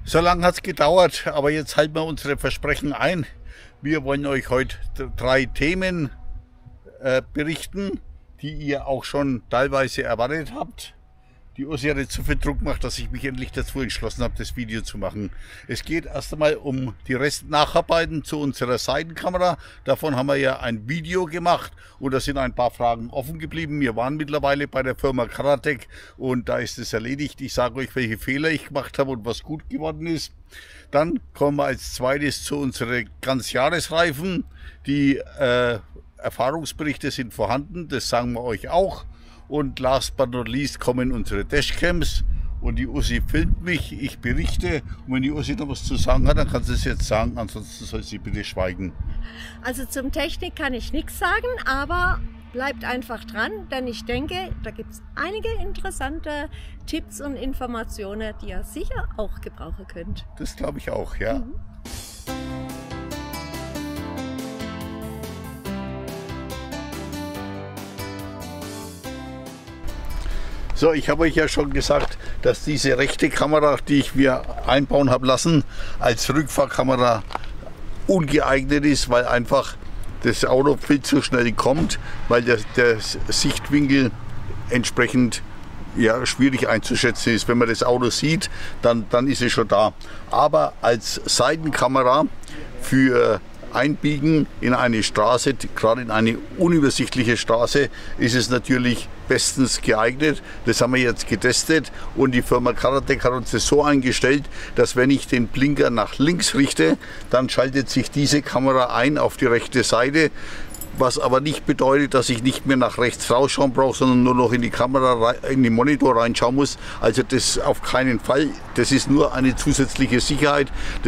So lange hat es gedauert, aber jetzt halten wir unsere Versprechen ein. Wir wollen euch heute 3 Themen berichten, die ihr auch schon teilweise erwartet habt. Die Ursi hat jetzt so viel Druck gemacht, dass ich mich endlich dazu entschlossen habe, das Video zu machen. Es geht erst einmal um die Nacharbeiten zu unserer Seitenkamera. Davon haben wir ja ein Video gemacht und da sind ein paar Fragen offen geblieben. Wir waren mittlerweile bei der Firma Karatec und da ist es erledigt. Ich sage euch, welche Fehler ich gemacht habe und was gut geworden ist. Dann kommen wir als zweites zu unseren Ganzjahresreifen. Die Erfahrungsberichte sind vorhanden, das sagen wir euch auch. Und last but not least kommen unsere Dashcams und die Ursi filmt mich, ich berichte. Und wenn die Ursi noch was zu sagen hat, dann kann sie es jetzt sagen, ansonsten soll sie bitte schweigen. Also zum Technik kann ich nichts sagen, aber bleibt einfach dran, denn ich denke, da gibt es einige interessante Tipps und Informationen, die ihr sicher auch gebrauchen könnt. Das glaube ich auch, ja. So, ich habe euch ja schon gesagt, dass diese rechte Kamera, die ich mir einbauen habe lassen, als Rückfahrkamera ungeeignet ist, weil einfach das Auto viel zu schnell kommt, weil der Sichtwinkel entsprechend schwierig einzuschätzen ist. Wenn man das Auto sieht, dann ist es schon da. Aber als Seitenkamera für Einbiegen in eine Straße, gerade in eine unübersichtliche Straße, ist es natürlich bestens geeignet. Das haben wir jetzt getestet und die Firma Karatec hat uns das so eingestellt, dass wenn ich den Blinker nach links richte, dann schaltet sich diese Kamera ein auf die rechte Seite. Was aber nicht bedeutet, dass ich nicht mehr nach rechts rausschauen brauche, sondern nur noch in die Kamera, in den Monitor reinschauen muss. Also das auf keinen Fall. Das ist nur eine zusätzliche Sicherheit.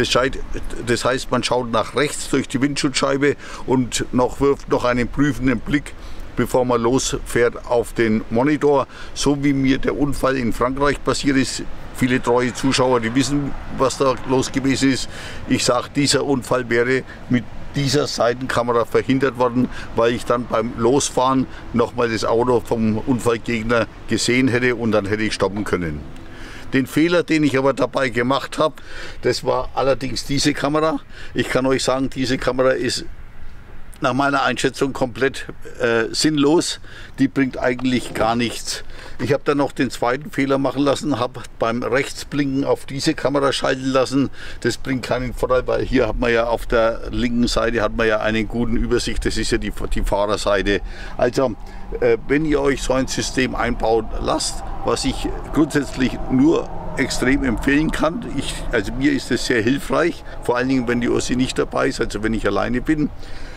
Das heißt, man schaut nach rechts durch die Windschutzscheibe und wirft noch einen prüfenden Blick, bevor man losfährt, auf den Monitor. So wie mir der Unfall in Frankreich passiert ist. Viele treue Zuschauer, die wissen, was da los gewesen ist. Ich sage, dieser Unfall wäre mit dieser Seitenkamera verhindert worden, weil ich dann beim Losfahren nochmal das Auto vom Unfallgegner gesehen hätte und dann hätte ich stoppen können. Den Fehler, den ich aber dabei gemacht habe, das war allerdings diese Kamera. Ich kann euch sagen, diese Kamera ist nach meiner Einschätzung komplett sinnlos. Die bringt eigentlich gar nichts. Ich habe dann noch den zweiten Fehler machen lassen, habe beim Rechtsblinken auf diese Kamera schalten lassen. Das bringt keinen Vorteil, weil hier hat man ja auf der linken Seite hat man ja eine gute Übersicht. Das ist ja die Fahrerseite. Also wenn ihr euch so ein System einbauen lasst, was ich grundsätzlich nur extrem empfehlen kann. Also mir ist es sehr hilfreich, vor allen Dingen, wenn die Ursi nicht dabei ist, also wenn ich alleine bin.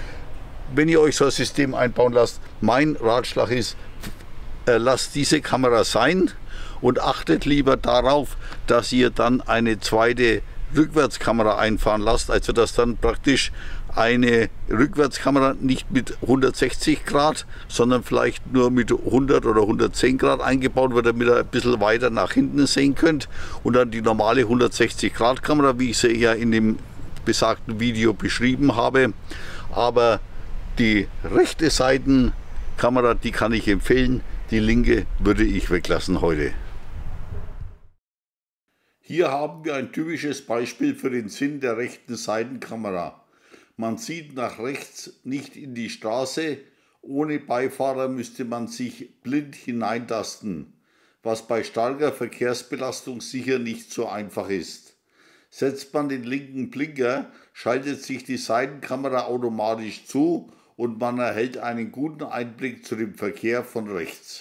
Wenn ihr euch so ein System einbauen lasst, mein Ratschlag ist, lasst diese Kamera sein und achtet lieber darauf, dass ihr dann eine zweite Rückwärtskamera einfahren lasst, also dass dann praktisch eine Rückwärtskamera nicht mit 160 Grad, sondern vielleicht nur mit 100 oder 110 Grad eingebaut wird, damit ihr ein bisschen weiter nach hinten sehen könnt und dann die normale 160 Grad Kamera, wie ich sie ja in dem besagten Video beschrieben habe. Aber die rechte Seitenkamera, die kann ich empfehlen, die linke würde ich weglassen heute. Hier haben wir ein typisches Beispiel für den Sinn der rechten Seitenkamera. Man sieht nach rechts nicht in die Straße, ohne Beifahrer müsste man sich blind hineintasten, was bei starker Verkehrsbelastung sicher nicht so einfach ist. Setzt man den linken Blinker, schaltet sich die Seitenkamera automatisch zu und man erhält einen guten Einblick zu dem Verkehr von rechts.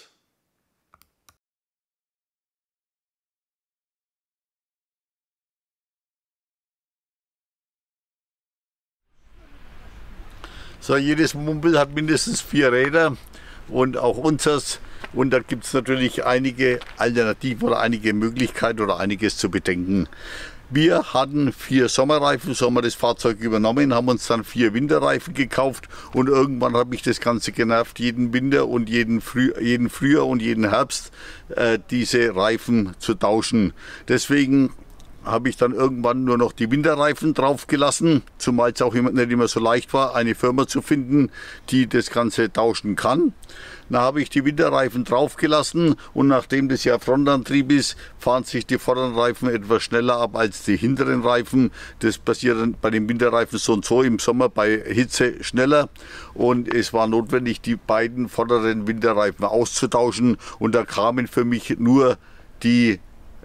So, jedes Moped hat mindestens 4 Räder und auch unseres. Und da gibt es natürlich einige Alternativen oder einige Möglichkeiten oder einiges zu bedenken. Wir hatten 4 Sommerreifen, so haben wir das Fahrzeug übernommen, haben uns dann 4 Winterreifen gekauft und irgendwann hat mich das Ganze genervt, jeden Winter und jeden Frühjahr und jeden Herbst diese Reifen zu tauschen. Deswegen habe ich dann irgendwann nur noch die Winterreifen drauf gelassen, zumal es auch nicht immer so leicht war, eine Firma zu finden, die das Ganze tauschen kann. Dann habe ich die Winterreifen drauf gelassen und nachdem das ja Frontantrieb ist, fahren sich die vorderen Reifen etwas schneller ab als die hinteren Reifen. Das passiert dann bei den Winterreifen so und so, im Sommer bei Hitze schneller, und es war notwendig, die beiden vorderen Winterreifen auszutauschen, und da kamen für mich nur die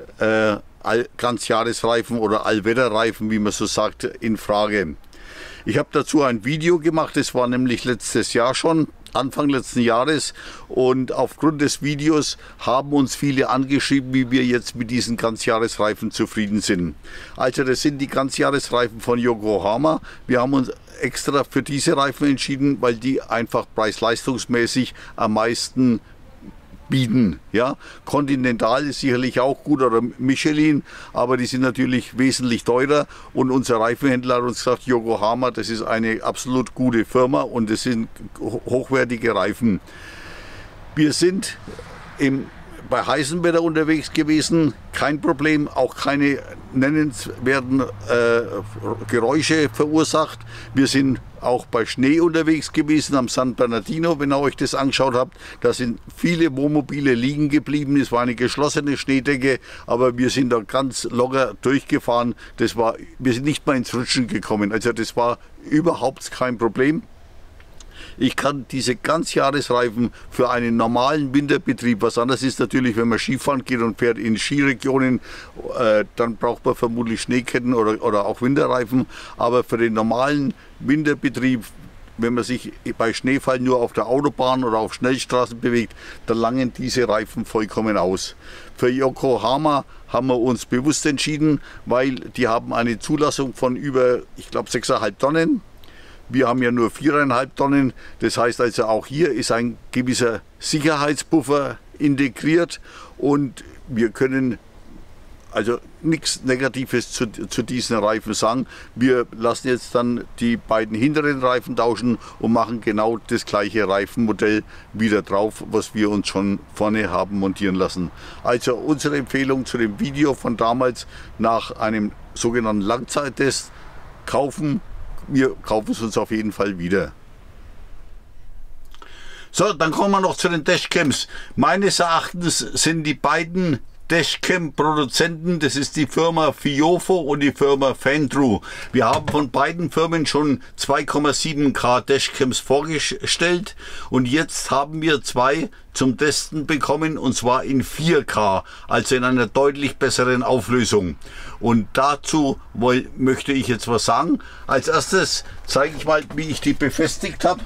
Ganzjahresreifen oder Allwetterreifen, wie man so sagt, in Frage. Ich habe dazu ein Video gemacht, das war nämlich letztes Jahr schon, Anfang letzten Jahres, und aufgrund des Videos haben uns viele angeschrieben, wie wir jetzt mit diesen Ganzjahresreifen zufrieden sind. Also das sind die Ganzjahresreifen von Yokohama. Wir haben uns extra für diese Reifen entschieden, weil die einfach preis-leistungsmäßig am meisten bieten. Ja, Continental ist sicherlich auch gut, oder Michelin, aber die sind natürlich wesentlich teurer, und unser Reifenhändler hat uns gesagt, Yokohama, das ist eine absolut gute Firma und das sind hochwertige Reifen. Wir sind bei heißem Wetter unterwegs gewesen, kein Problem, auch keine nennenswerten Geräusche verursacht. Wir sind auch bei Schnee unterwegs gewesen am San Bernardino, wenn ihr euch das angeschaut habt. Da sind viele Wohnmobile liegen geblieben, es war eine geschlossene Schneedecke, aber wir sind da ganz locker durchgefahren. Wir sind nicht mal ins Rutschen gekommen, also das war überhaupt kein Problem. Ich kann diese Ganzjahresreifen für einen normalen Winterbetrieb, was anderes ist natürlich, wenn man Skifahren geht und fährt in Skiregionen, dann braucht man vermutlich Schneeketten oder auch Winterreifen. Aber für den normalen Winterbetrieb, wenn man sich bei Schneefall nur auf der Autobahn oder auf Schnellstraßen bewegt, dann langen diese Reifen vollkommen aus. Für Yokohama haben wir uns bewusst entschieden, weil die haben eine Zulassung von über, ich glaube, 6,5 Tonnen. Wir haben ja nur 4,5 Tonnen, das heißt also auch hier ist ein gewisser Sicherheitspuffer integriert, und wir können also nichts Negatives zu diesen Reifen sagen. Wir lassen jetzt dann die beiden hinteren Reifen tauschen und machen genau das gleiche Reifenmodell wieder drauf, was wir uns schon vorne haben montieren lassen. Also unsere Empfehlung zu dem Video von damals: nach einem sogenannten Langzeittest kaufen. Wir kaufen es uns auf jeden Fall wieder. So, dann kommen wir noch zu den Dashcams. Meines Erachtens sind die beiden Dashcam-Produzenten, das ist die Firma Fiofo und die Firma Fendru. Wir haben von beiden Firmen schon 2,7K Dashcams vorgestellt, und jetzt haben wir zwei zum Testen bekommen, und zwar in 4K, also in einer deutlich besseren Auflösung. Und dazu möchte ich jetzt was sagen. Als erstes zeige ich mal, wie ich die befestigt habe.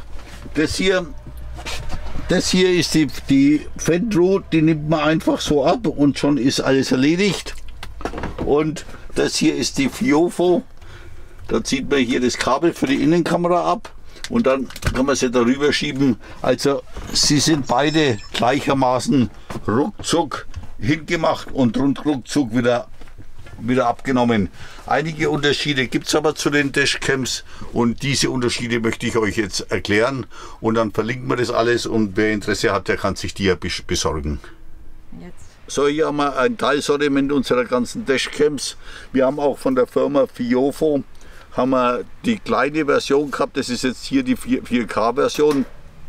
Das hier ist die Fendru, die nimmt man einfach so ab und schon ist alles erledigt. Und das hier ist die Fiofo. Da zieht man hier das Kabel für die Innenkamera ab und dann kann man sie darüber schieben. Also sie sind beide gleichermaßen ruckzuck hingemacht und ruckzuck wieder abgenommen. Einige Unterschiede gibt es aber zu den Dashcams, und diese Unterschiede möchte ich euch jetzt erklären, und dann verlinken wir das alles, und wer Interesse hat, der kann sich die ja besorgen. So, hier haben wir ein Teilsortiment unserer ganzen Dashcams. Wir haben auch von der Firma Fiofo haben wir die kleine Version gehabt, das ist jetzt hier die 4K-Version.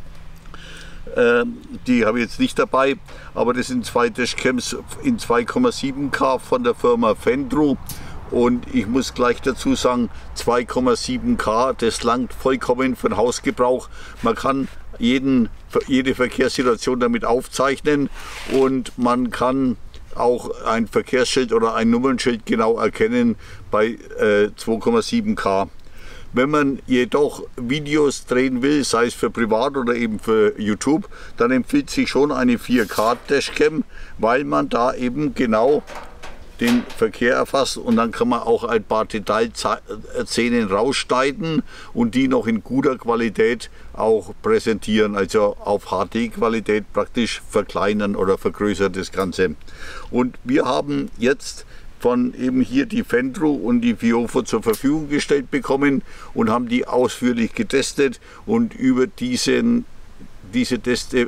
Die habe ich jetzt nicht dabei, aber das sind zwei Dashcams in 2,7K von der Firma Fendru, und ich muss gleich dazu sagen, 2,7K, das langt vollkommen für den Hausgebrauch. Man kann jede Verkehrssituation damit aufzeichnen, und man kann auch ein Verkehrsschild oder ein Nummernschild genau erkennen bei 2,7K. Wenn man jedoch Videos drehen will, sei es für privat oder eben für YouTube, dann empfiehlt sich schon eine 4K Dashcam, weil man da eben genau den Verkehr erfasst, und dann kann man auch ein paar Detailszenen rausschneiden und die noch in guter Qualität auch präsentieren, also auf HD-Qualität praktisch verkleinern oder vergrößern das Ganze. Und wir haben jetzt von eben hier die Fendru und die Fiofo zur Verfügung gestellt bekommen und haben die ausführlich getestet, und über diese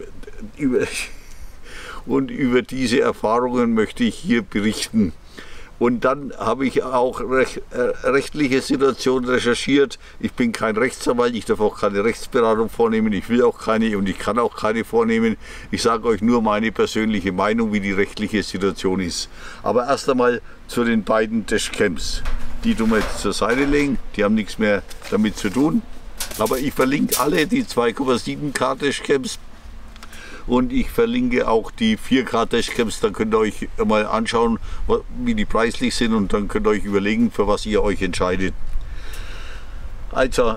Erfahrungen möchte ich hier berichten. Und dann habe ich auch rechtliche Situationen recherchiert. Ich bin kein Rechtsanwalt, ich darf auch keine Rechtsberatung vornehmen, ich will auch keine und ich kann auch keine vornehmen. Ich sage euch nur meine persönliche Meinung, wie die rechtliche Situation ist. Aber erst einmal zu den beiden Dashcams. Die tun wir jetzt zur Seite legen, die haben nichts mehr damit zu tun. Aber ich verlinke alle die 2,7K Dashcams. Und ich verlinke auch die 4K Dashcams, dann könnt ihr euch mal anschauen, wie die preislich sind und dann könnt ihr euch überlegen, für was ihr euch entscheidet. Also,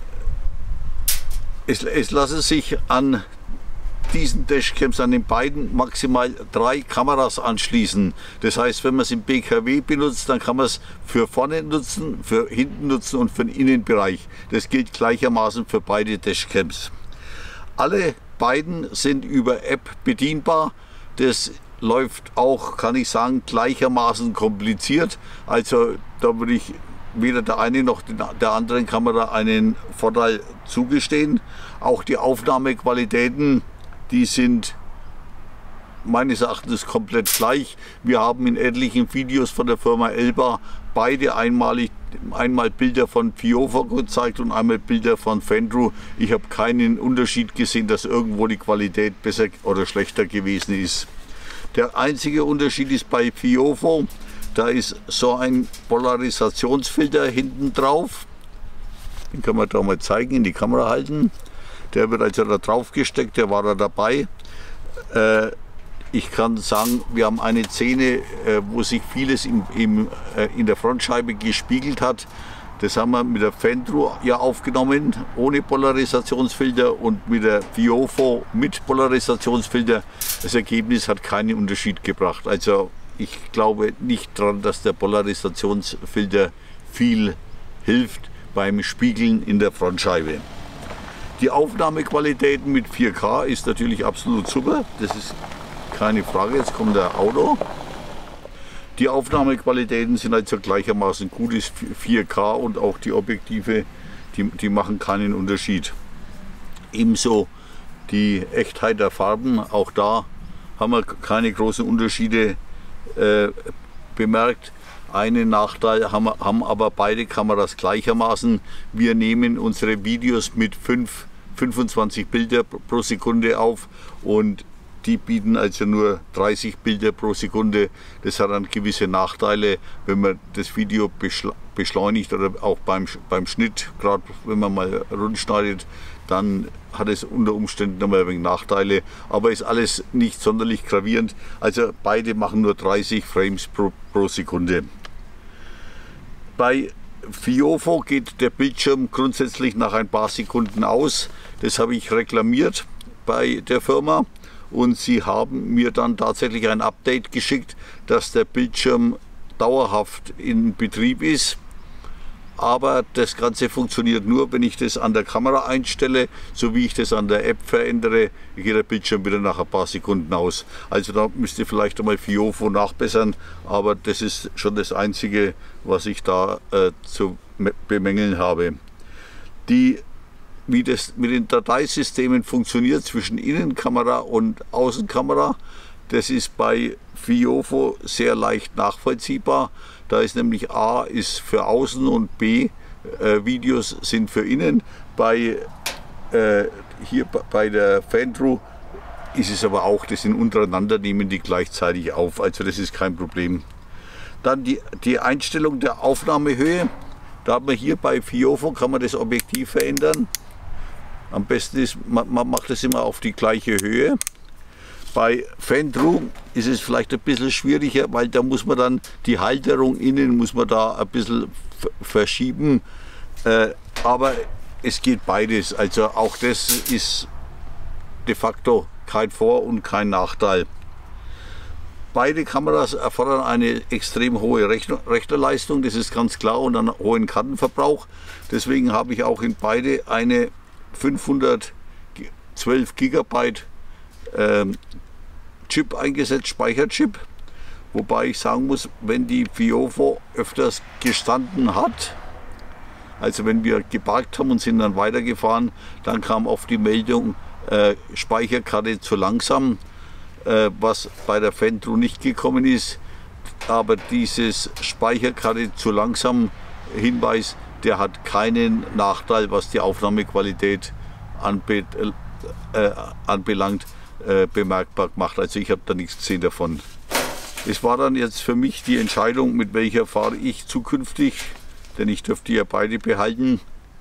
es lassen sich an diesen Dashcams, an den beiden maximal 3 Kameras anschließen. Das heißt, wenn man es im BKW benutzt, dann kann man es für vorne nutzen, für hinten nutzen und für den Innenbereich. Das gilt gleichermaßen für beide Dashcams. Alle beiden sind über App bedienbar. Das läuft auch, kann ich sagen, gleichermaßen kompliziert. Also da würde ich weder der eine noch der anderen Kamera einen Vorteil zugestehen. Auch die Aufnahmequalitäten, die sind meines Erachtens komplett gleich. Wir haben in etlichen Videos von der Firma Elba beide einmal Bilder von Fiovo gezeigt und einmal Bilder von Fendro. Ich habe keinen Unterschied gesehen, dass irgendwo die Qualität besser oder schlechter gewesen ist. Der einzige Unterschied ist bei Fiovo, da ist so ein Polarisationsfilter hinten drauf. Den kann man da mal zeigen, in die Kamera halten. Der wird also da drauf gesteckt, der war da dabei. Ich kann sagen, wir haben eine Szene, wo sich vieles in der Frontscheibe gespiegelt hat. Das haben wir mit der Fendro ja aufgenommen, ohne Polarisationsfilter, und mit der Fiovo mit Polarisationsfilter. Das Ergebnis hat keinen Unterschied gebracht. Also ich glaube nicht daran, dass der Polarisationsfilter viel hilft beim Spiegeln in der Frontscheibe. Die Aufnahmequalität mit 4K ist natürlich absolut super. Das ist keine Frage. Jetzt kommt der Auto. Die Aufnahmequalitäten sind also gleichermaßen gut, ist 4K, und auch die Objektive, die machen keinen Unterschied. Ebenso die Echtheit der Farben, auch da haben wir keine großen Unterschiede bemerkt. Einen Nachteil haben aber beide Kameras gleichermaßen. Wir nehmen unsere Videos mit 25 Bilder pro Sekunde auf und die bieten also nur 30 Bilder pro Sekunde. Das hat dann gewisse Nachteile, wenn man das Video beschleunigt oder auch beim Schnitt, gerade wenn man mal rund schneidet, dann hat es unter Umständen nochmal ein wenig Nachteile. Aber ist alles nicht sonderlich gravierend. Also beide machen nur 30 Frames pro Sekunde. Bei Fiovo geht der Bildschirm grundsätzlich nach ein paar Sekunden aus. Das habe ich reklamiert bei der Firma. Und sie haben mir dann tatsächlich ein Update geschickt, dass der Bildschirm dauerhaft in Betrieb ist. Aber das Ganze funktioniert nur, wenn ich das an der Kamera einstelle, so wie ich das an der App verändere, geht der Bildschirm wieder nach ein paar Sekunden aus. Also da müsst ihr vielleicht einmal Fiovo nachbessern, aber das ist schon das Einzige, was ich da zu bemängeln habe. Wie das mit den Dateisystemen funktioniert zwischen Innenkamera und Außenkamera, das ist bei Fiovo sehr leicht nachvollziehbar. Da ist nämlich A ist für Außen und B Videos sind für Innen. Hier bei der Fendro ist es aber auch, das sind untereinander, nehmen die gleichzeitig auf, also das ist kein Problem. Dann die Einstellung der Aufnahmehöhe. Da hat man hier bei Fiovo, kann man das Objektiv verändern. Am besten ist, man macht es immer auf die gleiche Höhe. Bei Fendro ist es vielleicht ein bisschen schwieriger, weil da muss man dann die Halterung innen muss man da ein bisschen verschieben. Aber es geht beides. Also auch das ist de facto kein Vor- und kein Nachteil. Beide Kameras erfordern eine extrem hohe Rechnerleistung, das ist ganz klar, und einen hohen Kartenverbrauch. Deswegen habe ich auch in beide eine 512 GB Chip eingesetzt, Speicherchip. Wobei ich sagen muss, wenn die Fiovo öfters gestanden hat, also wenn wir geparkt haben und sind dann weitergefahren, dann kam oft die Meldung, Speicherkarte zu langsam, was bei der Fendro nicht gekommen ist. aber dieses Speicherkarte zu langsam Hinweis, der hat keinen Nachteil, was die Aufnahmequalität anbelangt, bemerkbar gemacht. Also ich habe da nichts gesehen davon. Es war dann jetzt für mich die Entscheidung, mit welcher fahre ich zukünftig, denn ich dürfte ja beide behalten.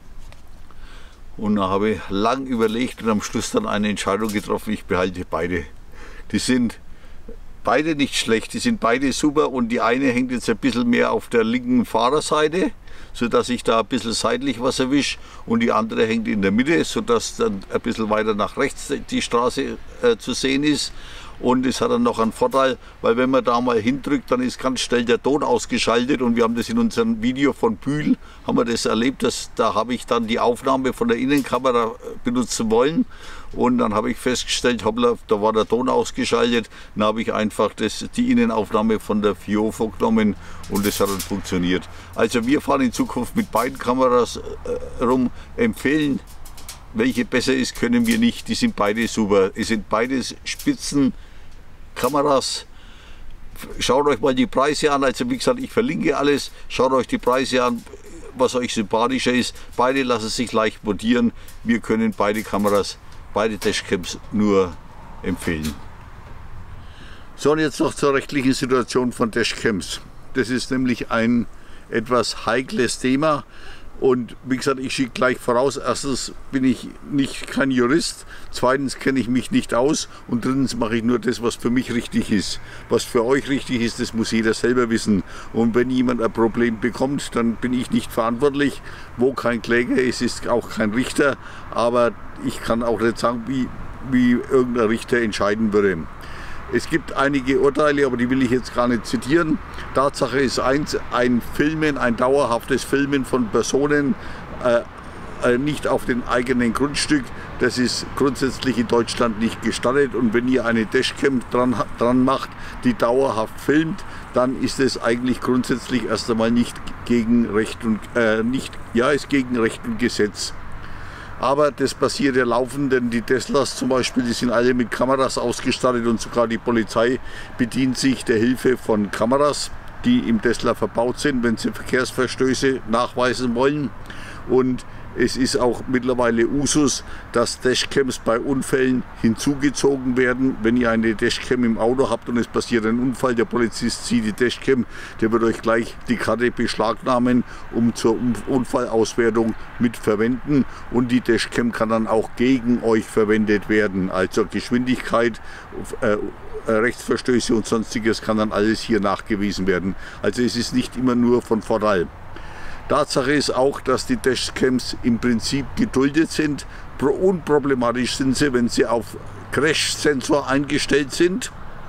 Und da habe ich lang überlegt und am Schluss dann eine Entscheidung getroffen, ich behalte beide. Die sind beide nicht schlecht, die sind beide super und die eine hängt jetzt ein bisschen mehr auf der linken Fahrerseite, sodass ich da ein bisschen seitlich was erwische, und die andere hängt in der Mitte, sodass dann ein bisschen weiter nach rechts die Straße zu sehen ist. Und es hat dann noch einen Vorteil, weil wenn man da mal hindrückt, dann ist ganz schnell der Ton ausgeschaltet, und wir haben das in unserem Video von Bühl, haben wir das erlebt, da habe ich dann die Aufnahme von der Innenkamera benutzen wollen, und dann habe ich festgestellt, hoppla, da war der Ton ausgeschaltet, dann habe ich einfach die Innenaufnahme von der FIO vorgenommen und das hat dann funktioniert. Also wir fahren in Zukunft mit beiden Kameras rum, empfehlen. Welche besser ist, können wir nicht. Die sind beide super. Es sind beides Spitzenkameras. Schaut euch mal die Preise an. Also wie gesagt, ich verlinke alles. Schaut euch die Preise an, was euch sympathischer ist. Beide lassen sich leicht montieren. Wir können beide Kameras, beide Dashcams nur empfehlen. So, und jetzt noch zur rechtlichen Situation von Dashcams. Das ist nämlich ein etwas heikles Thema. Und wie gesagt, ich schicke gleich voraus, erstens bin ich kein Jurist, zweitens kenne ich mich nicht aus und drittens mache ich nur das, was für mich richtig ist. Was für euch richtig ist, das muss jeder selber wissen. Und wenn jemand ein Problem bekommt, dann bin ich nicht verantwortlich, wo kein Kläger, es ist auch kein Richter, aber ich kann auch nicht sagen, wie irgendein Richter entscheiden würde. Es gibt einige Urteile, aber die will ich jetzt gar nicht zitieren. Tatsache ist eins, ein dauerhaftes Filmen von Personen nicht auf dem eigenen Grundstück, das ist grundsätzlich in Deutschland nicht gestattet. Und wenn ihr eine Dashcam dran macht, die dauerhaft filmt, dann ist es eigentlich grundsätzlich erst einmal nicht gegen Recht und ist gegen Recht und Gesetz. Aber das passiert ja laufend, denn die Teslas zum Beispiel, die sind alle mit Kameras ausgestattet und sogar die Polizei bedient sich der Hilfe von Kameras, die im Tesla verbaut sind, wenn sie Verkehrsverstöße nachweisen wollen. Und es ist auch mittlerweile Usus, dass Dashcams bei Unfällen hinzugezogen werden. Wenn ihr eine Dashcam im Auto habt und es passiert ein Unfall, der Polizist sieht die Dashcam, der wird euch gleich die Karte beschlagnahmen, um zur Unfallauswertung mit verwenden. Und die Dashcam kann dann auch gegen euch verwendet werden. Also Geschwindigkeit, Rechtsverstöße und sonstiges kann dann alles hier nachgewiesen werden. Also es ist nicht immer nur von Vorteil. Tatsache ist auch, dass die Dashcams im Prinzip geduldet sind. Unproblematisch sind sie, wenn sie auf Crash-Sensor eingestellt sind.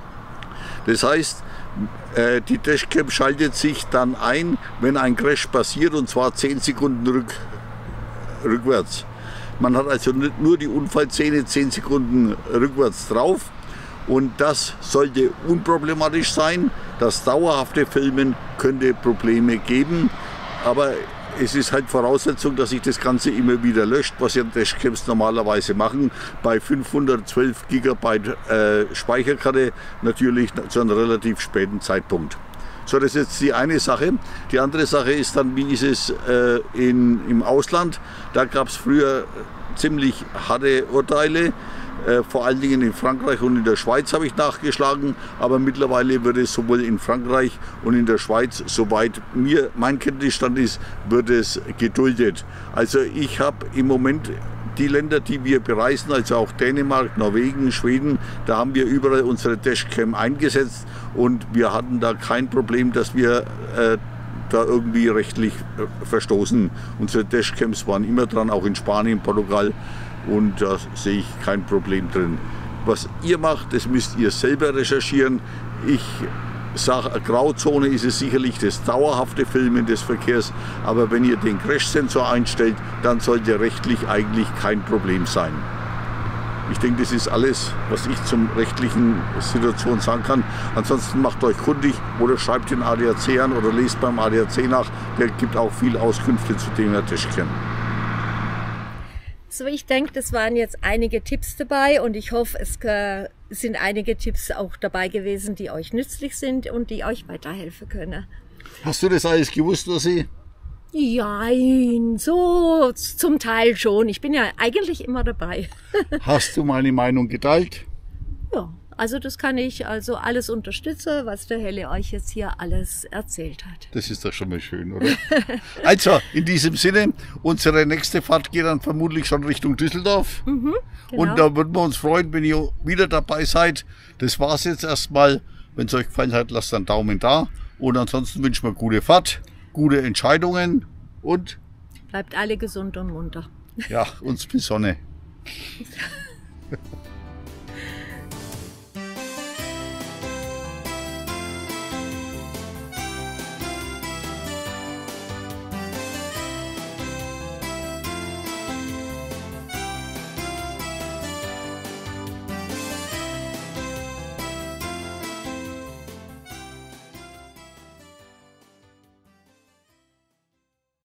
Das heißt, die Dashcam schaltet sich dann ein, wenn ein Crash passiert, und zwar 10 Sekunden rückwärts. Man hat also nur die Unfallszene 10 Sekunden rückwärts drauf. Und das sollte unproblematisch sein. Das dauerhafte Filmen könnte Probleme geben. Aber es ist halt Voraussetzung, dass sich das Ganze immer wieder löscht, was ja Dashcams normalerweise machen. Bei 512 GB Speicherkarte natürlich zu einem relativ späten Zeitpunkt. So, das ist jetzt die eine Sache. Die andere Sache ist dann, wie ist es im Ausland? Da gab es früher ziemlich harte Urteile. Vor allen Dingen in Frankreich und in der Schweiz habe ich nachgeschlagen, aber mittlerweile wird es sowohl in Frankreich und in der Schweiz, soweit mein Kenntnisstand ist, wird es geduldet. Also ich habe im Moment die Länder, die wir bereisen, also auch Dänemark, Norwegen, Schweden, da haben wir überall unsere Dashcam eingesetzt und wir hatten da kein Problem, dass wir da irgendwie rechtlich verstoßen. Unsere Dashcams waren immer dran, auch in Spanien, Portugal. Und da sehe ich kein Problem drin. Was ihr macht, das müsst ihr selber recherchieren. Ich sage, eine Grauzone ist es sicherlich das dauerhafte Filmen des Verkehrs. Aber wenn ihr den Crash-Sensor einstellt, dann sollte rechtlich eigentlich kein Problem sein. Ich denke, das ist alles, was ich zum rechtlichen Situation sagen kann. Ansonsten macht euch kundig oder schreibt den ADAC an oder lest beim ADAC nach. Der gibt auch viel Auskünfte zu Thema Dashcam. So, ich denke, das waren jetzt einige Tipps dabei und ich hoffe, es sind einige Tipps auch dabei gewesen, die euch nützlich sind und die euch weiterhelfen können. Hast du das alles gewusst, Ossi? Ja, so zum Teil schon. Ich bin ja eigentlich immer dabei. Hast du meine Meinung geteilt? Ja, also das kann ich also alles unterstützen, was der Helle euch jetzt hier alles erzählt hat. Das ist doch schon mal schön, oder? Also, in diesem Sinne, unsere nächste Fahrt geht dann vermutlich schon Richtung Düsseldorf. Genau. Und da würden wir uns freuen, wenn ihr wieder dabei seid. Das war's jetzt erstmal. Wenn es euch gefallen hat, lasst einen Daumen da. Und ansonsten wünschen wir gute Fahrt, gute Entscheidungen und Bleibt alle gesund und munter. ja, uns bis Sonne.